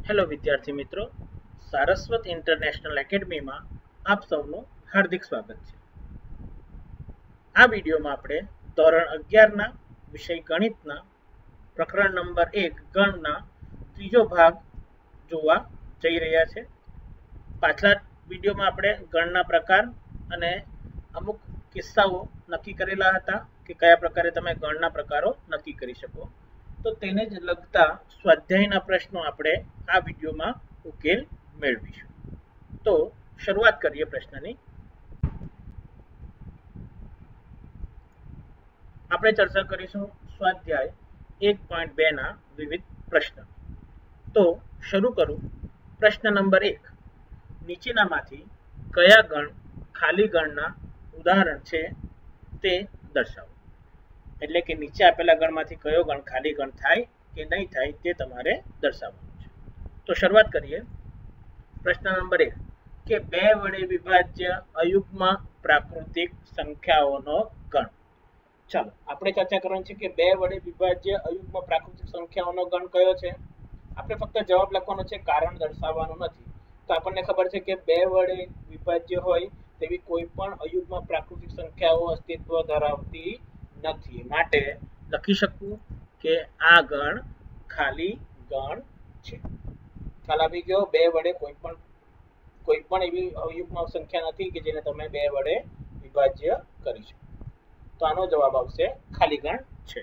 Hello વિદ્યાર્થી મિત્રો, Saraswat international એકેડમીમાં આપ સૌનું હાર્દિક સ્વાગત છે. આ વિડીયોમાં આપણે ધોરણ 11ના વિષય ગણિતના પ્રકરણ નંબર 1 ગણના ત્રીજો ભાગ જોવા જઈ રહ્યા છે. પાછલા વિડીયોમાં આપણે ગણના પ્રકાર અને અમુક કિસ્સાઓ નક્કી કરેલા હતા કે કયા પ્રકારે તમે ગણના પ્રકારો નક્કી કરી શકો. તો તેને જ લગતા સ્વાધ્યાયના પ્રશ્નો આપણે આ વિડીયોમાં ઉકેલ મેળવીશું. તો શરૂઆત કરીએ પ્રશ્નની. આપણે ચર્ચા કરીશું સ્વાધ્યાય 1.2 ના વિવિધ પ્રશ્નો. તો શરૂ કરું. પ્રશ્ન નંબર 1, નીચેનામાંથી કયા ગણ ખાલી ગણના ઉદાહરણ છે તે દર્શાવો. એટલે કે નીચે આપેલા ગણમાંથી કયો ગણ ખાલી ગણ થાય કે નહીં થાય તે તમારે દર્શાવવાનું છે. તો શરૂઆત કરીએ. પ્રશ્ન નંબર 1 કે 2 વડે વિભાજ્ય અયુગ્મ પ્રાકૃતિક સંખ્યાઓનો ગણ. ચાલો આપણે ચર્ચા કરવાની છે કે 2 વડે વિભાજ્ય અયુગ્મ પ્રાકૃતિક સંખ્યાઓનો ગણ કયો છે. આપણે ફક્ત જવાબ લખવાનો છે, કારણ દર્શાવવાનું નથી. તો આપણને ખબર છે કે 2 વડે વિભાજ્ય હોય તેવી કોઈ પણ અયુગ્મ પ્રાકૃતિક સંખ્યાઓ અસ્તિત્વ ધરાવતી નથી. માટે લખી શકું કે આ ગણ ખાલી ગણ છે. ખ્યાલ આવી ગયો? 2 વડે કોઈ પણ એવી અયુગ્મ સંખ્યા નથી કે જેને તમે 2 વડે વિભાજ્ય કરી શકો. તો આનો જવાબ આવશે ખાલી ગણ છે.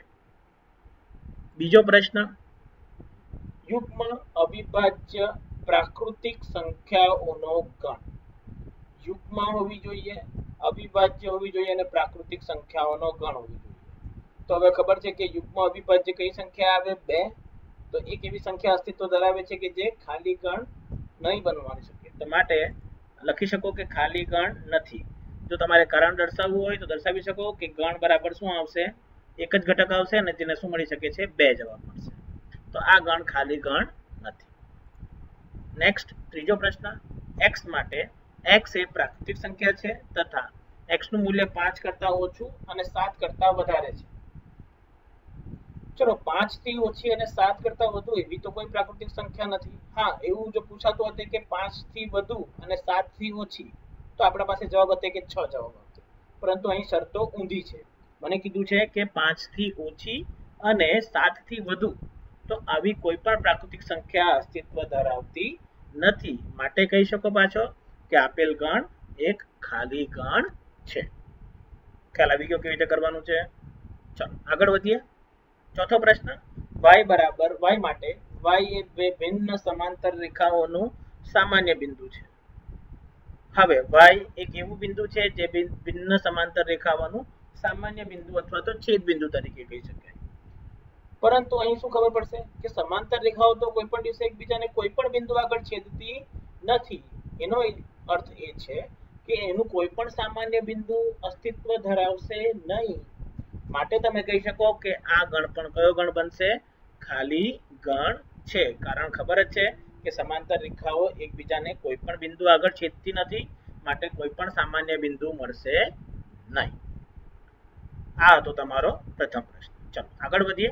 બીજો પ્રશ્ન, યુગ્મ અવિભાજ્ય પ્રાકૃતિક સંખ્યાઓનો ગણ. યુગ્મ હોવી જોઈએ, અવિભાજ્ય હોવી જોઈએ અને પ્રાકૃતિક સંખ્યાઓનો ગણ હોવી જોઈએ. તો હવે ખબર છે કે યુગ્મ અવિભાજ્ય કઈ સંખ્યા આવે? 2. તો એક એવી સંખ્યા અસ્તિત્વ ધરાવે છે કે જે ખાલી ગણ નહીં બનવાની શકે. તો માટે લખી શકો કે ખાલી ગણ નથી. જો તમારે કારણ દર્શાવવું હોય તો દર્શાવી શકો કે ગણ બરાબર શું આવશે? એક જ ઘટક આવશે અને તેને શું મળી શકે છે? 2 જવાબ મળશે. તો આ ગણ ખાલી ગણ નથી. નેક્સ્ટ, ત્રીજો પ્રશ્ન, x માટે x એ પ્રાકૃતિક સંખ્યા છે તથા x નું મૂલ્ય 5 કરતા ઓછું અને 7 કરતા વધારે છે. ચલો 5 થી ઓછી અને 7 કરતા વધુ એવી તો કોઈ પ્રાકૃતિક સંખ્યા નથી. હા, એવું જો પૂછાતું હતું કે 5 થી વધુ અને 7 થી ઓછી, તો આપણા પાસે જવાબ હતો કે 6 જવાબ હતો. પરંતુ અહીં શરતો ઊંધી છે. મને કીધું છે કે 5 થી ઓછી અને 7 થી વધુ, તો આવી કોઈ પણ પ્રાકૃતિક સંખ્યા અસ્તિત્વ ધરાવતી નથી. માટે કહી શકો પાછો કે આપેલ ગણ એક ખાલી ગણ છે. ખ્યાલ આવી ગયો કેવી રીતે કરવાનું છે? ચાલો આગળ વધીએ. ચોથો પ્રશ્ન, y માટે y એ બે ભિન્ન સમાંતર રેખાઓનું સામાન્ય બિંદુ છે. હવે y એક એવું બિંદુ છે જે ભિન્ન સમાંતર રેખાઓનું સામાન્ય બિંદુ અથવા તો છેદ બિંદુ તરીકે કહી શકાય. પરંતુ અહીં શું ખબર પડશે કે સમાંતર રેખાઓ તો કોઈ પણ દિવસે એકબીજાને કોઈ પણ બિંદુ આગળ છેદતી નથી. એનો અર્થ એ છે કે એનું કોઈ પણ સામાન્ય બિંદુ અસ્તિત્વ ધરાવશે નહીં. માટે તમે કહી શકો કે આ ગણ પણ કયો ગણ બનશે? ખાલી ગણ છે. કારણ ખબર જ છે કે સમાંતર રેખાઓ એકબીજાને કોઈ પણ બિંદુ આગળ છેદતી નથી. માટે કોઈ પણ સામાન્ય બિંદુ મળશે નહીં. આ હતો તમારો પ્રથમ પ્રશ્ન. ચલો આગળ વધીએ.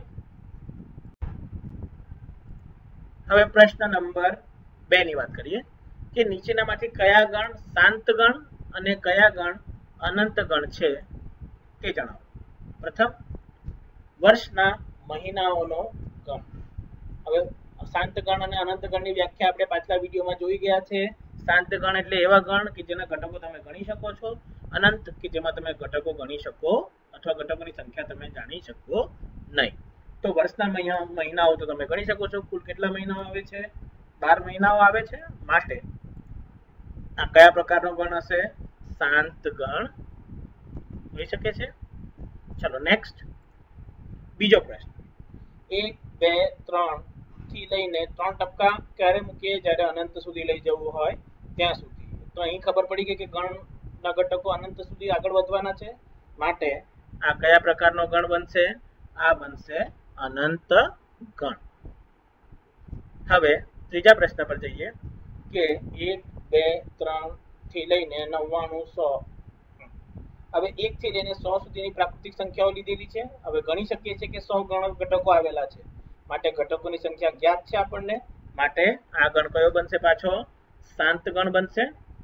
હવે પ્રશ્ન નંબર 2 ની વાત કરીએ કે નીચેનામાંથી કયા ગણ શાંત ગણ અને કયા ગણ અનંત ગણ છે તે જણાવો. પ્રથમ, વર્ષના મહિનાઓનો ગણ. હવે શાંત ગણ અને અનંત ગણની વ્યાખ્યા આપણે પાછલા વિડીયોમાં જોઈ ગયા છે. શાંત ગણ એટલે એવા ગણ કે જેના ઘટકો તમે ગણી શકો છો. અનંત કે જેમાં તમે ઘટકો ગણી શકો અથવા ઘટકોની સંખ્યા તમે જાણી શકો નહીં. તો વર્ષના મહિનાઓ તો તમે ગણી શકો છો. કુલ કેટલા મહિનાઓ આવે છે? 12 મહિનાઓ આવે છે. માટે આ કયા પ્રકારનો ગણ હશે? શાંત ગણ હોઈ શકે છે. ચલો નેક્સ્ટ, બીજો પ્રશ્ન, 1, 2, 3 થી લઈને 3 ટપકા ક્યારે મૂકીએ? જ્યારે અનંત સુધી લઈ જવું હોય ત્યાં સુધી. તો અહીં ખબર પડી ગઈ કે ગણના ઘટકો અનંત સુધી આગળ વધવાના છે. માટે આ કયા પ્રકારનો ગણ બનશે? આ બનશે અનંત ગણ. હવે ત્રીજા પ્રશ્ન પર જઈએ કે 1, 2, 3 થી લઈને 99, 100. હવે 1 થી લઈને 100 સુધીની પ્રાકૃતિક સંખ્યાઓ લીધેલી છે. હવે ગણી શકીએ છીએ કે 100 ઘટકો આવેલા છે. માટે ઘટકોની સંખ્યા જ્ઞાત છે આપણને. માટે આ ગણ કયો બનશે? પાછો શાંત ગણ બનશે.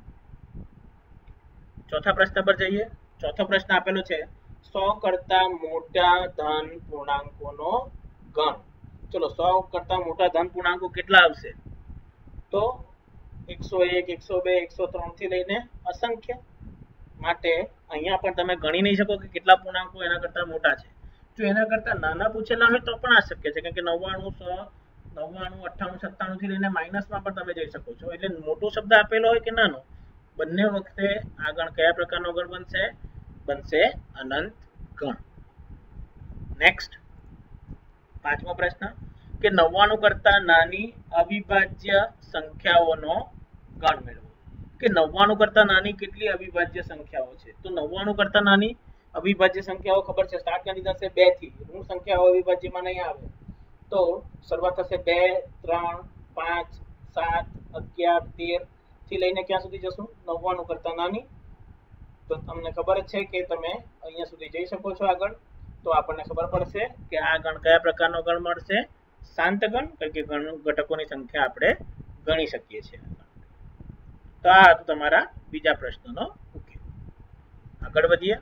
ચોથા પ્રશ્ન પર જઈએ. ચોથો પ્રશ્ન આપેલો છે 100 કરતા મોટા ધન પૂર્ણાંકોનો ગણ. ચલો 100 કરતા મોટા ધન પૂર્ણાંકો કેટલા આવશે? તો 101, 102, 103 થી લઈને અસંખ્ય. માટે અહીંયા પણ તમે ગણી નહીં શકો કે કેટલા પૂર્ણાંકો એના કરતા મોટા છે. જો એના કરતા નાના પૂછેલા હોય તો પણ આ શક્ય છે, કેમ કે 99, 100, 99, 98, 97 થી લઈને માઇનસમાં પણ તમે જઈ શકો છો. એટલે મોટો શબ્દ આપેલો હોય કે નાનો, બંને વખતે આ ગણ કયા પ્રકારનો ગણ બનશે? બનશે અનંત ગણ. નેક્સ્ટ પાંચમો પ્રશ્ન કે 99 કરતા નાની અવિભાજ્ય સંખ્યાઓનો ગણ મેળવો. કે 99 કરતા નાની કેટલી અવિભાજ્ય સંખ્યાઓ છે? તો 99 કરતા નાની અવિભાજ્ય સંખ્યાઓ ખબર છે, સ્ટાર્ટ ક્યાંથી થશે? 2 થી. ઋણ સંખ્યાઓ અવિભાજ્યમાં નહીં આવે, તો શરૂઆત થશે 2, 3, 5, 7, 11, 13 થી લઈને ક્યાં સુધી જશું? 99 કરતા નાની. તો તમને ખબર જ છે કે તમે અહીંયા સુધી જઈ શકો છો આગળ. તો આપણને ખબર પડશે કે આ ગણ કયા પ્રકારનો ગણ મળશે? શાંત ગણ, કારણ કે ઘટકોની સંખ્યા આપણે ગણી શકીએ છીએ. તો આ હતું તમારા બીજા પ્રશ્નનો ઉકેલ. આગળ વધીએ.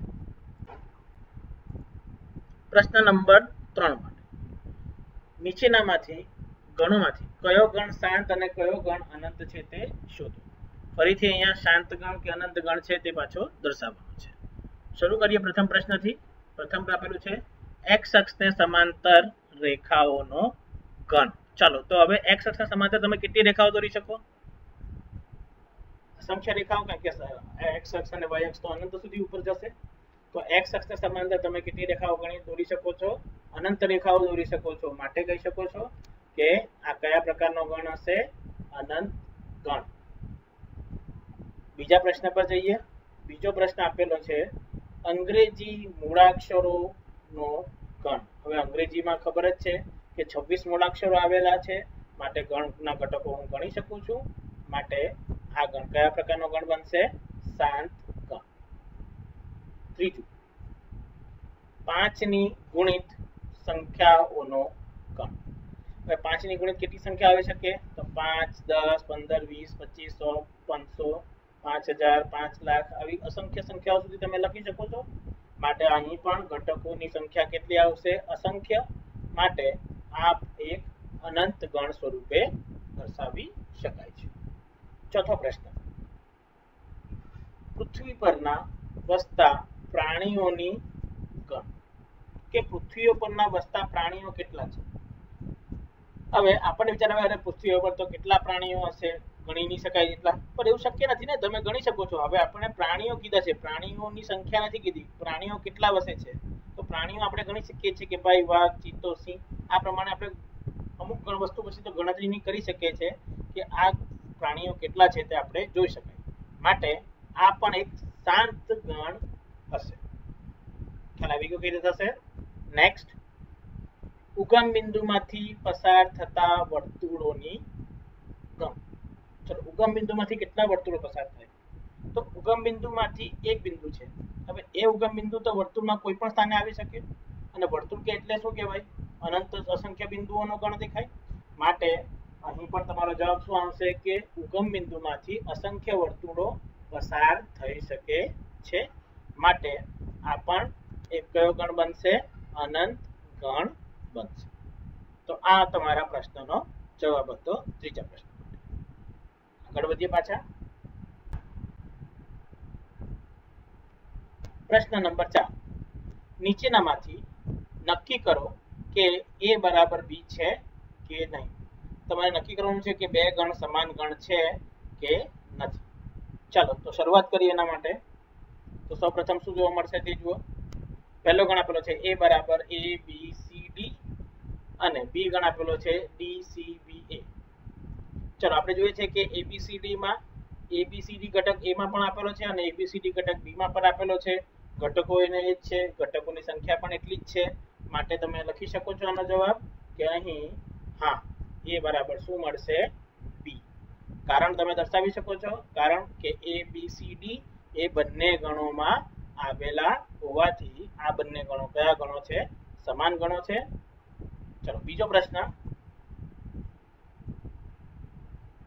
પ્રશ્ન નંબર 3 માટે નીચેનામાંથી ગણોમાંથી કયો ગણ શાંત અને કયો ગણ અનંત છે તે શોધો. ફરીથી અહીંયા શાંત ગણ કે અનંત ગણ છે તે પાછો દર્શાવવાનો છે. શરૂ કરીએ પ્રથમ પ્રશ્નથી. પ્રથમ આપેલું છે x અક્ષને સમાંતર રેખાઓનો ગણ. ચાલો તો હવે x અક્ષના સમાંતર તમે કેટલી રેખાઓ દોરી શકો? અસંખ્ય રેખાઓ, કારણ કે x અક્ષ અને y અક્ષ તો અનંત સુધી ઉપર જશે. તો x અક્ષને સમાંતર તમે કેટલી રેખાઓ દોરી શકો છો? અનંત રેખાઓ દોરી શકો છો. માટે કહી શકો છો કે આ કયા પ્રકારનો ગણ હશે? અનંત ગણ. બીજા પ્રશ્ન પર જઈએ. બીજો પ્રશ્ન આપેલો છે અંગ્રેજી મૂળાક્ષરોનો ગણ. હવે અંગ્રેજીમાં ખબર જ છે કે 26 મૂળાક્ષરો આવેલા છે, માટે ગણના ઘટકો હું ગણી શકું છું. માટે આ ગણ કયા પ્રકારનો ગણ બનશે? શાંત ગણ. ત્રીજું 5 ની ગુણિત સંખ્યાઓનો ગણ. હવે 5 ની ગુણિત કેટલી સંખ્યા આવી શકે? તો 5, 10, 15, 20, 25, 100, 500, 5000, 5 લાખ આવી અસંખ્ય સંખ્યાઓ સુધી તમે લખી શકો છો. માટે અહીં પણ ઘટકોની સંખ્યા કેટલી આવશે? અસંખ્ય. માટે આ એક અનંત ગણ સ્વરૂપે દર્શાવી શકાય છે. ચોથો પ્રશ્ન પૃથ્વી પરના વસતા પ્રાણીઓની ગણ. કે પૃથ્વી પરના વસતા પ્રાણીઓ કેટલા છે? હવે આપણને વિચાર આવે અરે પૃથ્વી પર તો કેટલા પ્રાણીઓ હશે, ગણી નહીં શકાય એટલા. પણ એવું શક્ય નથી ને, તમે ગણી શકો છો. હવે આપણે પ્રાણીઓ કીધા છે, પ્રાણીઓની સંખ્યા નથી કીધી. પ્રાણીઓ કેટલા વસે છે તો પ્રાણીઓ આપણે ગણી શકીએ છીએ કે ભાઈ વાઘ, ચિત્તો, સિંહ. આ પ્રમાણે આપણે અમુક વસ્તુ પછી તો ગણતરી નહીં કરી શકીએ છીએ કે આ પ્રાણીઓ કેટલા છે તે આપણે જોઈ શકાય. માટે આ પણ એક શાંત ગણ હશે. ખ્યાલ આવી ગયો કઈ રીતે થશે? નેક્સ્ટ ઉગમ બિંદુમાંથી પસાર થતા વર્તુળોની ગણ. ચલો ઉગમ બિંદુમાંથી કેટલા વર્તુળો પસાર થાય? તો ઉગમ બિંદુમાંથી એક બિંદુ છે. હવે એ ઉગમ બિંદુ તો વર્તુળમાં કોઈ પણ સ્થાને આવી શકે, અને વર્તુળ કે એટલે શું કહેવાય? અનંત અસંખ્ય બિંદુઓનો ગણ દેખાય. માટે અહીં પણ તમારો જવાબ શું આવશે કે ઉગમ બિંદુમાંથી અસંખ્ય વર્તુળો પસાર થઈ શકે છે. માટે આ પણ એક કયો ગણ બનશે? અનંત ગણ બનશે. તો આ તમારા પ્રશ્નનો જવાબ હતો ત્રીજા પ્રશ્ન. આગળ વધીએ પાછા. પ્રશ્ન નંબર 4 નીચેનામાંથી નક્કી કરો કે a બરાબર b છે કે નહીં. તમારે નક્કી કરવાનું છે કે બે ગણ સમાન ગણ છે કે નથી. ચાલો તો શરૂઆત કરીએ એના માટે. તો સૌપ્રથમ શું જોવા મળશે તે જુઓ. પહેલો ગણ આપેલો છે a બરાબર a b c d અને b ગણ આપેલો છે d c b a. ચાલો આપણે જોઈએ છે કે ABCD માં ABCD ઘટક A માં પણ આપેલો છે અને ABCD ઘટક B માં પણ આપેલો છે. ઘટકો એને એ જ છે, ઘટકોની સંખ્યા પણ એટલી જ છે. માટે તમે લખી શકો છો આનો જવાબ કે અહીં હા A બરાબર શું મળશે? B. કારણ તમે દર્શાવી શકો છો, કારણ કે ABCD એ બંને ગણોમાં આવેલા હોવાથી આ બંને ગણો કયા ગણો છે? સમાન ગણો છે. ચલો બીજો પ્રશ્ન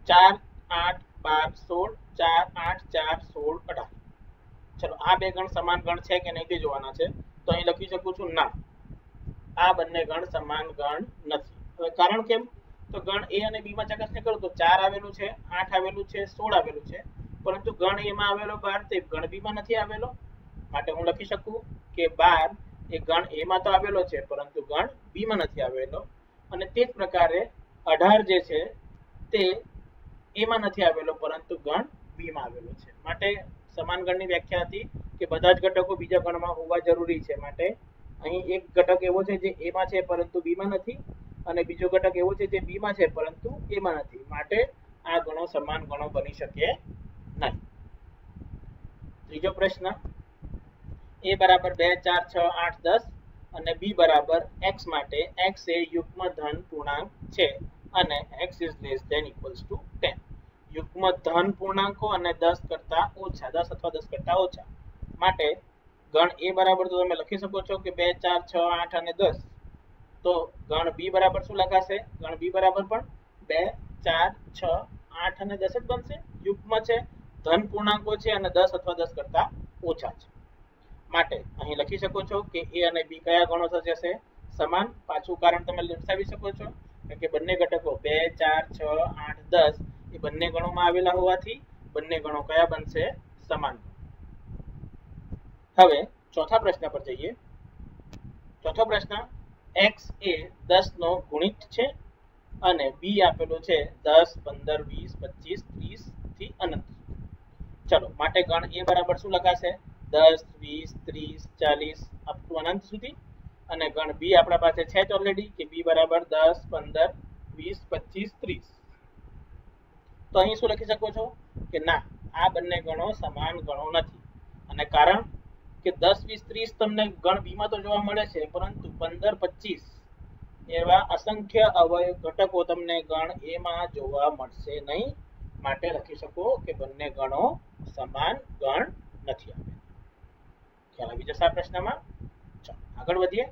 4 8 12 16 4 8 4 16 18। ચલો આ બે ગણ સમાન ગણ છે કે નહીં તે જોવાના છે. તો અહીં લખી શકું છું ના, આ બંને ગણ સમાન ગણ નથી. હવે કારણ કેમ? તો ગણ એ અને બી માં ચકાસણી કરું તો 4 આવેલું છે, 8 આવેલું છે, 16 આવેલું છે, પરંતુ ગણ એ માં આવેલો 12 તે ગણ બી માં નથી આવેલો. માટે હું લખી શકું કે 12 એ ગણ એ માં તો આવેલો છે પરંતુ ગણ બી માં નથી આવેલો. અને તે જ પ્રકારે 18 જે છે તે એ માં નથી આવેલો પરંતુ ગણ બી માં આવેલો છે. માટે સમાન ગણની વ્યાખ્યા હતી કે બધા જ ઘટકો બીજા ગણમાં હોવા જરૂરી છે. માટે અહીં એક ઘટક એવો છે જે એ માં છે પરંતુ બી માં નથી, અને બીજો ઘટક એવો છે જે બી માં છે પરંતુ એ માં નથી. માટે આ ગણો સમાન ગણો બની શકે નહીં. ત્રીજો પ્રશ્ન, a બરાબર 2 4 6 8 10 અને b બરાબર x માટે x એ યુગ્મ ધન પૂર્ણાંક છે અને x is less than equals to 10. યુગ્મ ધન પૂર્ણાંકો અને 10 કરતા ઓછા, 10 અથવા 10 કરતા ઓછા. માટે ગણ a બરાબર તો તમે લખી શકો છો કે 2 4 6 8 અને 10. તો ગણ b બરાબર શું લખાશે? ગણ b બરાબર પણ 2 4 6 8 અને 10 જ બનશે. યુગ્મ છે, ધન પૂર્ણાંકો છે અને 10 અથવા 10 કરતા ઓછા છે. માટે અહીં લખી શકો છો કે a અને b કયા ગણો થશે? સમાન. પાછું કારણ તમે દર્શાવી શકો છો કે બંને ઘટકો 2 4 6 8 10 એ બંને ગણોમાં આવેલા હોવાથી બંને ગણો કયા બનશે? સમાન. હવે ચોથા પ્રશ્ન પર જઈએ. ચોથો પ્રશ્ન, x એ 10 નો ગુણિત છે અને b આપેલું છે 10 15 20 25 30 થી અનંત. ચલો માટે ગણ a બરાબર શું લખાશે? 10 20 30 40 અપ ટુ અનંત સુધી. અને ગણ b આપણા પાસે છે જ ઓલરેડી કે b બરાબર 10 15 20 25 30. તો અહીં શું લખી શકો છો કે ના, આ બંને ગણો સમાન ગણો નથી. અને કારણ કે 10 20 30 તમને ગણ બી માં તો જોવા મળે છે પરંતુ 15 25 એવા અસંખ્ય અવયવ ઘટકો તમને ગણ એ માં જોવા મળશે નહીં. માટે લખી શકો કે બંને ગણો સમાન ગણ નથી આવેલા. ખ્યાલ આવી જશે આ પ્રશ્નમાં. ચાલો આગળ વધીએ.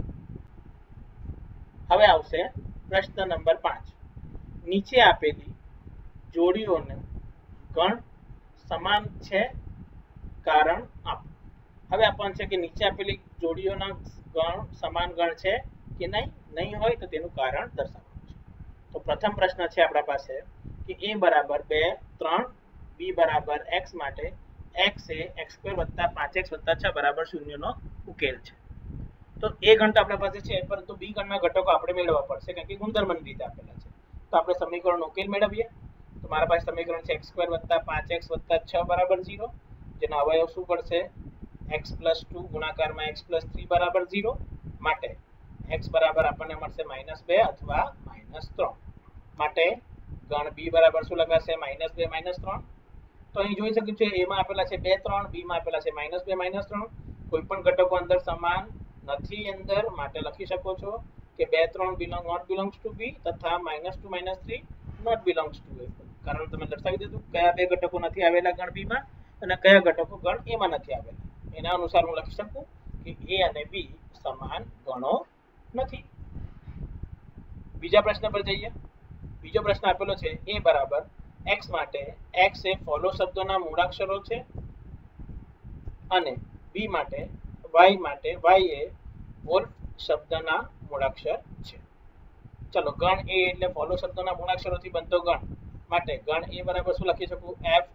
હવે આવશે પ્રશ્ન નંબર 5. નીચે આપેલી જોડીઓને ગણ સમાન છે, કારણ આપો. હવે આપણને છે કે નીચે આપેલી જોડીઓના ગણ સમાન ગણ છે કે નહીં હોય તો તેનું કારણ દર્શાવવાનું છે. તો પ્રથમ પ્રશ્ન છે આપણા પાસે કે a બરાબર 2 3 b બરાબર x માટે x એ x² + 5x + 6 બરાબર 0 નો ઉકેલ છે. તો a ગણ તો આપણા પાસે છે પરંતુ b ગણના ઘટકો આપણે મેળવવા પડશે કારણ કે ગુણધર્મની રીતે આપેલા છે. તો આપણે સમીકરણનો ઉકેલ મેળવીએ. તો મારા પાસે સમીકરણ છે x² + 5x + 6 બરાબર 0, જેના અવયવ શું પડશે? x + 2 ગુણાકારમાં x + 3 બરાબર 0. માટે x બરાબર આપણને મળશે -2 અથવા -3. માટે ગણ b બરાબર શું લખાશે? -2 -3. તો અહીં જોઈ શકીએ છીએ a માં આપેલા છે 2 3, b માં આપેલા છે -2 -3. કોઈ પણ ઘટકો અંદર સમાન નથી અંદર. માટે લખી શકો છો કે 2 3 not belongs to b તથા -2 -3 not belongs to a. કારણ તમે દર્શાવી દીધું કયા બે ઘટકો નથી આવેલા ગણ b માં અને કયા ઘટકો ગણ a માં નથી આવેલા. એના અનુસાર હું લખી શકું કે a અને b સમાન ગણો નથી. બીજા પ્રશ્ન પર જઈએ. બીજો પ્રશ્ન આપેલો છે a બરાબર x માટે x એ ફોલો શબ્દોના મૂળાક્ષરો છે અને b માટે y એ વોલ્ફ શબ્દના મૂળાક્ષર છે. ચલો ગણ a એટલે ફોલો શબ્દોના મૂળાક્ષરોથી બનતો ગણ. માટે ગણ a બરાબર શું લખી શકું?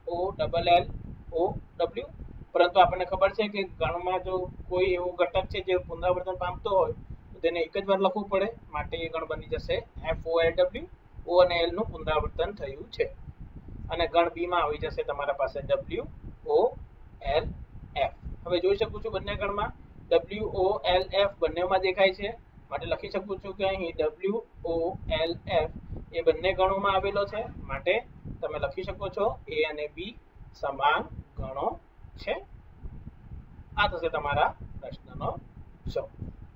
FOLLOW. પરંતુ આપણને ખબર છે કે ગણમાં જો કોઈ એવો ઘટક છે જે પુનરાવર્તન પામતો હોય તો તેને એક જ વાર લખવું પડે. માટે એ ગણ બની જશે FOLW. O અને L નું પુનરાવર્તન થયું છે. અને ગણ b માં આવી જશે તમારા પાસે WOLF. હવે જોઈ શકું છું બંને ગણમાં WOLF બંનેમાં દેખાય છે. માટે લખી શકું છું કે અહીં WOLF એ બંને ગણોમાં આવેલો છે. માટે તમે લખી શકો છો a અને b સમાન ગણો છે. આ થશે તમારા પ્રશ્નનો જવાબ.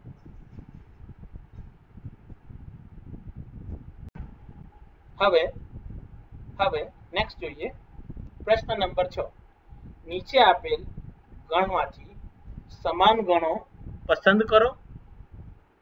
હવે નેક્સ્ટ જોઈએ પ્રશ્ન નંબર 6. નીચે આપેલ ગણમાંથી સમાન ગણો પસંદ કરો.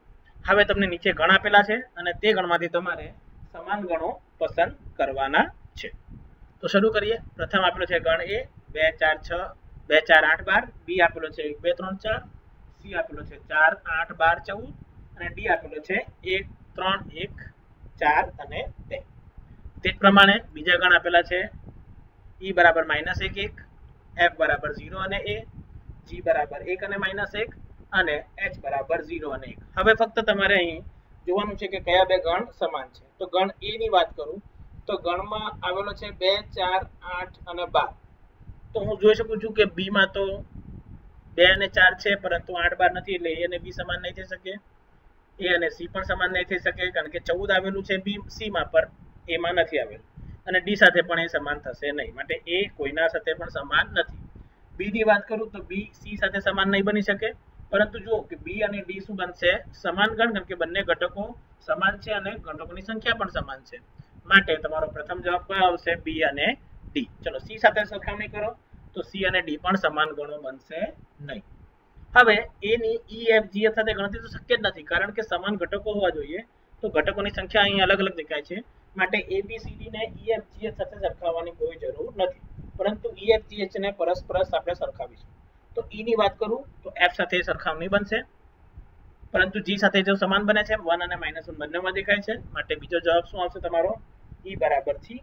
હવે તમને નીચે ગણ આપેલા છે અને તે ગણમાંથી તમારે સમાન ગણો પસંદ કરવાના છે। તો શરૂ કરીએ। પ્રથમ આપેલો છે ગણ એ 2 4 6 2 4 8 12, બી આપેલો છે 1 2 3 4, સી આપેલો છે 4 8 12 14 અને ડી આપેલો છે 1 3 1 4 અને 2। તે જ પ્રમાણે બીજા ગણ આપેલા છે ઈ બરાબર -1 1, એફ બરાબર 0 અને એ, જી બરાબર 1 અને -1 અને એચ બરાબર 0 અને 1। હવે ફક્ત તમારે અહીં જોવાનું છે કે કયા બે ગણ સમાન છે। તો ગણ એ ની વાત કરું તો ગણમાં આવેલો છે 2 4 8 અને 12। તો હું જોઈ શકું છું કે બી માં તો 2 અને 4 છે પરંતુ 8 12 નથી, એટલે એ અને બી સમાન નહીં થઈ શકે। એ અને સી પણ સમાન નહીં થઈ શકે કારણ કે 14 આવેલું છે બી સી માં પર એ માં નથી આવેલું, અને ડી સાથે પણ એ સમાન થશે નહીં, માટે એ કોઈના સાથે પણ સમાન નથી। બી ની વાત કરું તો બી સી સાથે સમાન નહીં બની શકે, પરંતુ જુઓ કે બી અને ડી શું બનશે? સમાન ગણ, કારણ કે બંને ઘટકો સમાન છે અને ઘટકોની સંખ્યા પણ સમાન છે, માટે તમારો પ્રથમ જવાબ કયો આવશે? બી અને ડી। ચલો સી સાથે સરખામણી કરો તો સી અને ડી પણ સમાન ગણો બનશે નહીં। હવે એ ની ઈ એફ જી એફ સાથે ગણતરી તો શક્ય જ નથી, કારણ કે સમાન ઘટકો હોવા જોઈએ, તો ઘટકોની સંખ્યા અહીં અલગ અલગ દેખાય છે, માટે એ બી સી ડી ને ઈ એફ જી એફ સાથે સરખાવવાની કોઈ જરૂર નથી, પરંતુ ઈ એફ જી એચ ને પરસ્પર આપણે સરખાવીશું। તો ઈ ની વાત કરું તો એફ સાથે સરખામણી બનશે, પરંતુ જી સાથે જો સમાન બને છે 1 અને -1 બંનેમાં દેખાય છે, માટે બીજો જવાબ શું આવશે તમારો? ઈ બરાબર થી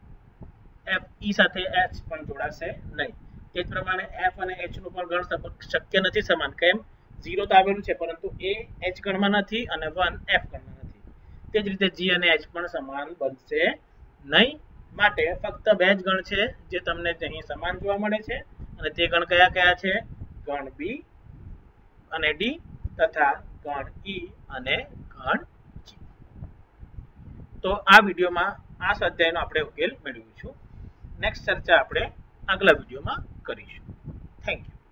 એફ ઈ સાથે એચ પણ જોડાશે નહીં। તે જ પ્રમાણે એફ અને એચ નું પણ ગણ શક્ય નથી સમાન, કેમ? 0 તો આવેલું છે પરંતુ એ એચ ગણમાં નથી અને 1 એફ ગણમાં નથી। તે જ રીતે જી અને એચ પણ સમાન બનશે નહીં, માટે ફક્ત બે જ ગણ છે જે તમને અહીં સમાન જોવા મળે છે, અને તે ગણ કયા કયા છે? ગણ બી અને ડી તથા ગણ ઈ અને ગણ જી। તો આ વિડીયોમાં આ સ્વાધ્યાયનો આપણે ઉકેલ મેળવીશું। નેક્સ્ટ ચર્ચા આપણે આગલા વિડીયોમાં કરીશું। Thank you.